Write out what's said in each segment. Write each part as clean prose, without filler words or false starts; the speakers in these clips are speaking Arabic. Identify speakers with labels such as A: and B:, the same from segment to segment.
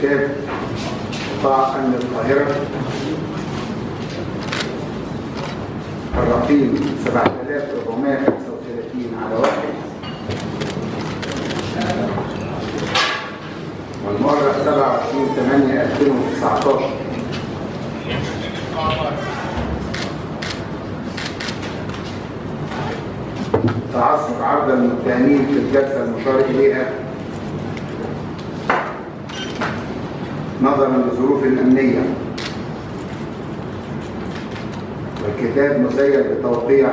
A: ارتكاب قطاع أمن القاهرة الرقيم 7435 على 1 والمؤرخ 27/8/2019. تعثر عرض المتهمين في الجلسة المشار إليها نظرا للظروف الأمنية، والكتاب مسير بتوقيع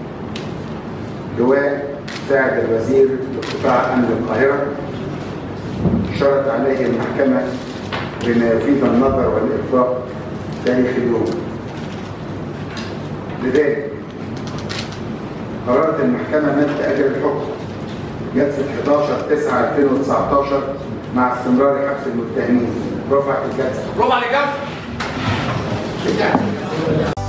A: لواء مساعد الوزير لقطاع أمن القاهرة شرط عليه المحكمة بما يفيد النظر والإطلاق تاريخ اليوم. لذلك قررت المحكمة مد أجل الحكم جلسة 11/9/2019 مع استمرار حبس المتهمين. رفعت الجلسة.
B: برافو عليك.